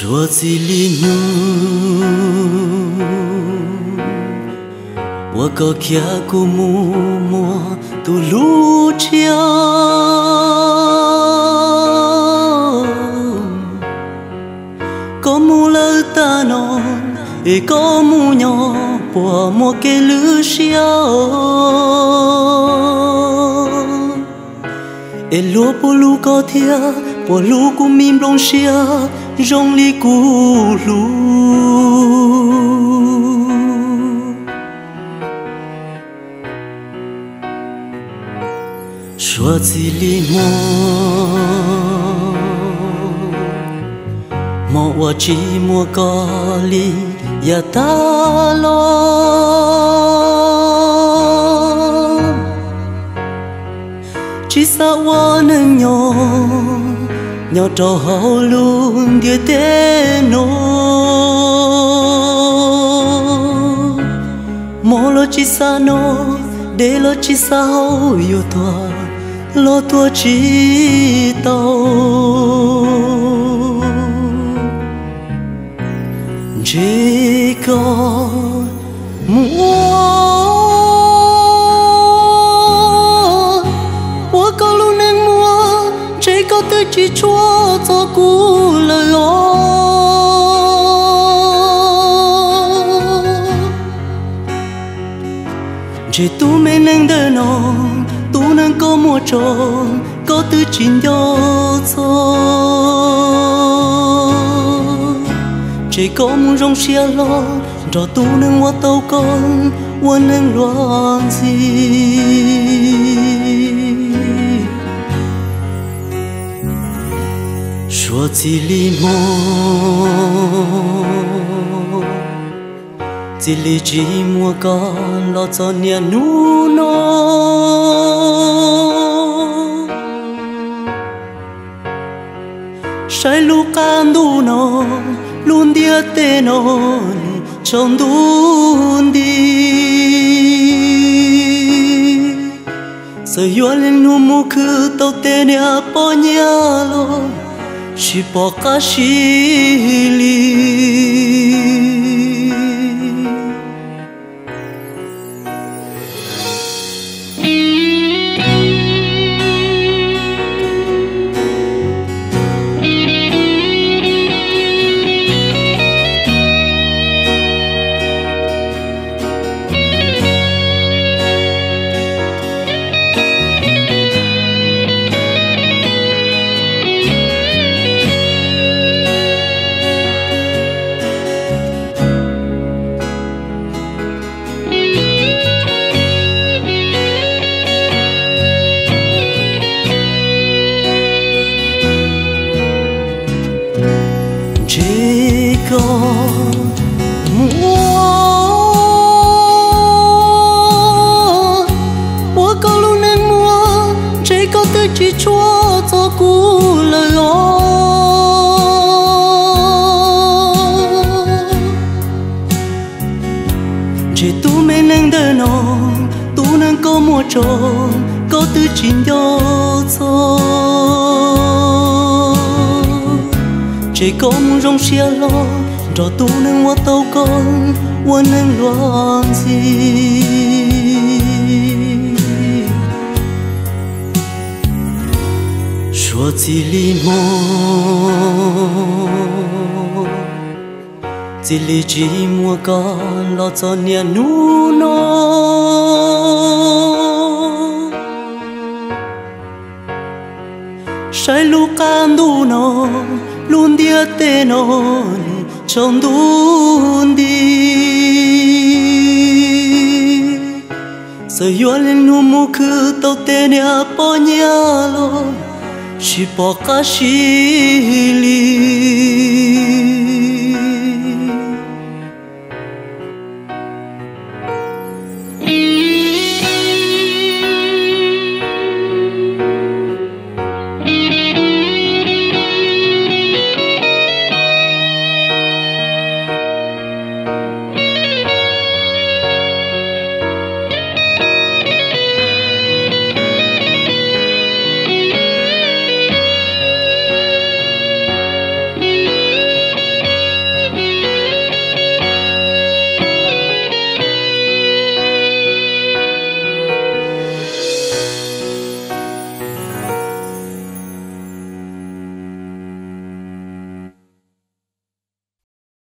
说起里努，我个kia ku mua tu lu chia，có mu lơ ta non，也có mu nhỏ bỏ mua cái lư xiao，e lúa po lu có thia po lu ku mìm long xia rong li ku lu。说起里莫我只莫个里呀大咯，只啥我能nhau trò hậu luôn địa tế nô mô lo chỉ xa nô để lo chỉ xa hậu yêu thua lo thua chỉ tàu chỉ có mua mua có luôn nên mua chỉ có tự chỉ chúa cho cú lời ó chỉ tu mình nên đời nó tu nên có mua tròn có tự chín cho chỉ có muốn rong xia lo rồi tu nên hoa tàu con hoa nên loạn gì说起里莫，只里只莫个老早年努诺，sai lu can du no luôn dia te no trong đun đi giờ yo lên nu mu cứ tàu te nia po nia lo chỉ bỏ cả xí li có mua có luôn nên mua chỉ có tự chỉ chúa cho cú lời ó chỉ tu mình nên đời nó tu nên có mua tròn có tự chín cho chỉ có muốn rong xia lo rồi tu nên hoa tàu con hoa nên loạn gì说起里莫只里只莫个老早年努诺sai lu can du no luôn dia te non trong đun đi giờ yo lên nu mu cứ tàu te nia po nia lo chỉ bỏ cả xí li